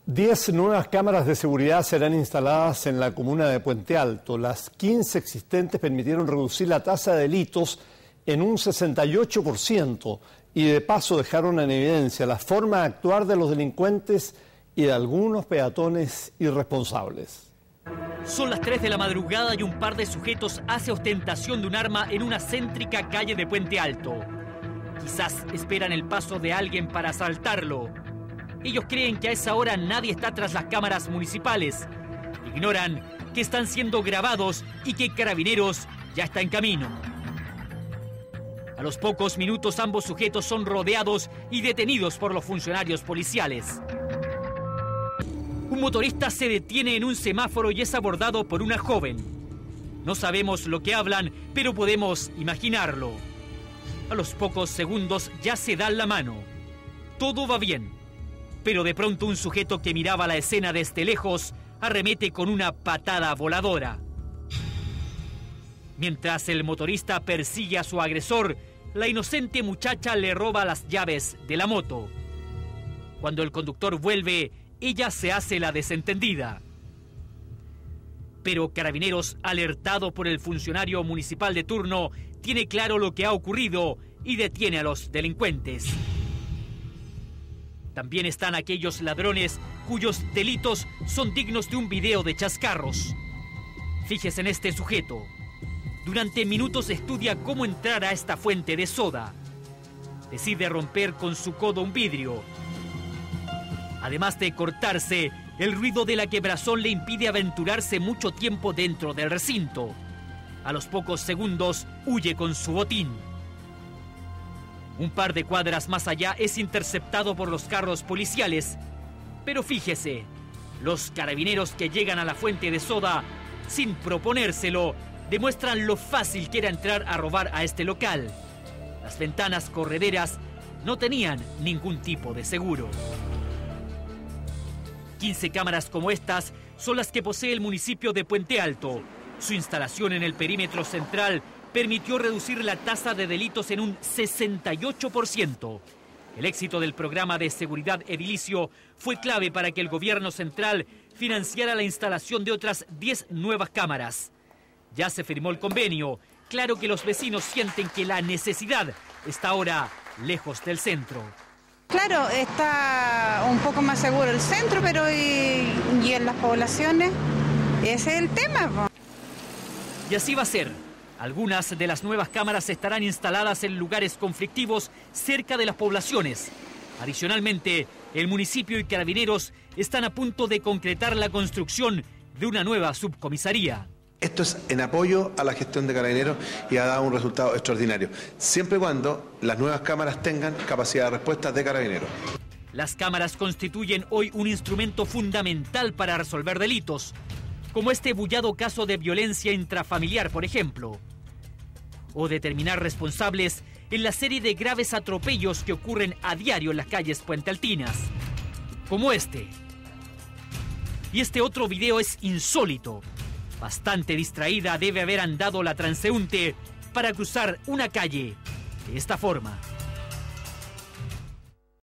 10 nuevas cámaras de seguridad serán instaladas en la comuna de Puente Alto. Las 15 existentes permitieron reducir la tasa de delitos en un 68% y de paso dejaron en evidencia la forma de actuar de los delincuentes y de algunos peatones irresponsables. Son las 3 de la madrugada y un par de sujetos hace ostentación de un arma en una céntrica calle de Puente Alto. Quizás esperan el paso de alguien para asaltarlo. Ellos creen que a esa hora nadie está tras las cámaras municipales. Ignoran que están siendo grabados y que Carabineros ya está en camino. A los pocos minutos ambos sujetos son rodeados y detenidos por los funcionarios policiales. Un motorista se detiene en un semáforo y es abordado por una joven. No sabemos lo que hablan, pero podemos imaginarlo. A los pocos segundos ya se dan la mano. Todo va bien. Pero de pronto un sujeto que miraba la escena desde lejos arremete con una patada voladora. Mientras el motorista persigue a su agresor, la inocente muchacha le roba las llaves de la moto. Cuando el conductor vuelve, ella se hace la desentendida. Pero Carabineros, alertado por el funcionario municipal de turno, tiene claro lo que ha ocurrido y detiene a los delincuentes. También están aquellos ladrones cuyos delitos son dignos de un video de chascarros. Fíjese en este sujeto. Durante minutos estudia cómo entrar a esta fuente de soda. Decide romper con su codo un vidrio. Además de cortarse, el ruido de la quebrazón le impide aventurarse mucho tiempo dentro del recinto. A los pocos segundos huye con su botín. Un par de cuadras más allá es interceptado por los carros policiales. Pero fíjese, los carabineros que llegan a la fuente de soda, sin proponérselo, demuestran lo fácil que era entrar a robar a este local. Las ventanas correderas no tenían ningún tipo de seguro. 15 cámaras como estas son las que posee el municipio de Puente Alto. Su instalación en el perímetro central permitió reducir la tasa de delitos en un 68%. El éxito del programa de seguridad edilicio fue clave para que el gobierno central financiara la instalación de otras 10 nuevas cámaras. Ya se firmó el convenio. Claro que los vecinos sienten que la necesidad está ahora lejos del centro. Claro, está un poco más seguro el centro, pero y en las poblaciones, ese es el tema. Y así va a ser. Algunas de las nuevas cámaras estarán instaladas en lugares conflictivos cerca de las poblaciones. Adicionalmente, el municipio y Carabineros están a punto de concretar la construcción de una nueva subcomisaría. Esto es en apoyo a la gestión de Carabineros y ha dado un resultado extraordinario, siempre y cuando las nuevas cámaras tengan capacidad de respuesta de Carabineros. Las cámaras constituyen hoy un instrumento fundamental para resolver delitos, como este bullado caso de violencia intrafamiliar, por ejemplo, o determinar responsables en la serie de graves atropellos que ocurren a diario en las calles puentealtinas, como este. Y este otro video es insólito. Bastante distraída debe haber andado la transeúnte para cruzar una calle de esta forma.